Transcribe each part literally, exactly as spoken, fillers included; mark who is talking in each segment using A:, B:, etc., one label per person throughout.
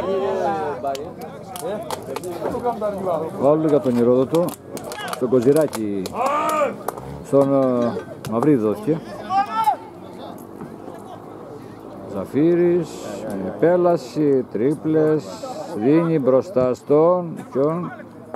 A: Φάουλ για τον Ηρόδοτο. Στον Κοζηράκη, στον uh, Μαυρίδη δόθηκε. Ζαφύρης, με επέλαση, τρίπλες, δίνει μπροστά στον ποιον.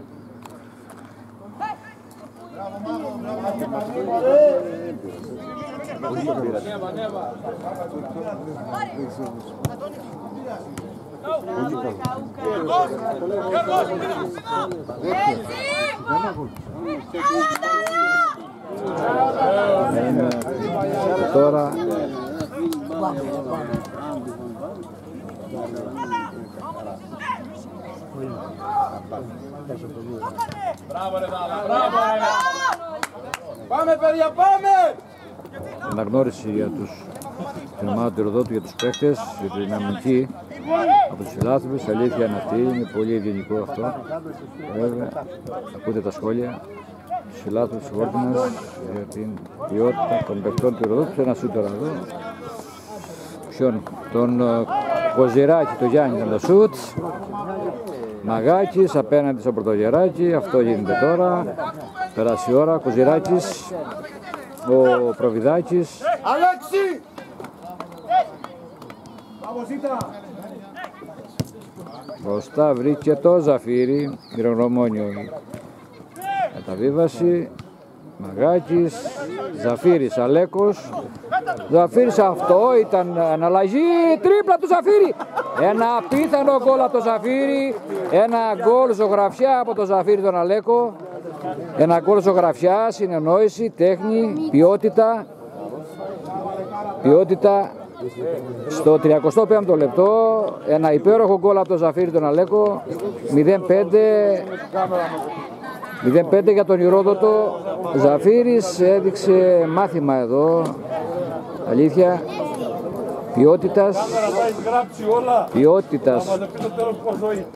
A: Είναι τώρα
B: πάμε παιδιά, πάμε!
A: αναγνώριση για τους την ομάδα του Ηροδότου, για τους παίχτες, για την αμυντική από τους φιλάθλους. Αλήθεια είναι αυτή, είναι πολύ ευγενικό αυτό. Βέβαια, ακούτε τα σχόλια τους φιλάθλους της Βόρτινας για την ποιότητα των παιχτών του Ηροδότου. Ένα σούτ τώρα εδώ. Ποιον, τον uh, Κοζηράκη, το Γιάννη ήταν το σούτ. Μαγάκης απέναντι στο Πρωτογεράκη, αυτό γίνεται τώρα. Περάσει η ώρα, Κοζηράκης, ο Προβιδάκης.
B: Αλέξη!
A: Μπροστά βρήκε το Ζαφύρι, Ηρογνωμόνιο μεταβίβαση. Μαγάκης, Ζαφύρης, Αλέκος. Ζαφύρης, αυτό ήταν αναλλαγή, τρίπλα του Ζαφύρι. Ένα απίθανο γκολ από το Ζαφύρι. Ένα γκολ ζωγραφιά από το Ζαφύρι τον Αλέκο. Ένα γκολ ζωγραφιά, συνεννόηση, τέχνη, ποιότητα. Ποιότητα στο τριακοστό πέμπτο λεπτό. Ένα υπέροχο γκολ από το Ζαφύρι τον Αλέκο. μηδέν πέντε. μηδέν πέντε για τον Ηρόδοτο. Ζαφύρης έδειξε μάθημα εδώ. Αλήθεια. Ποιότητας. Ποιότητας.